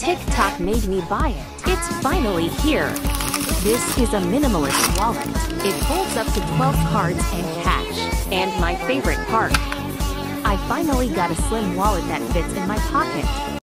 TikTok made me buy it. It's finally here. This is a minimalist wallet. It holds up to 12 cards and cash. And my favorite part, I finally got a slim wallet that fits in my pocket.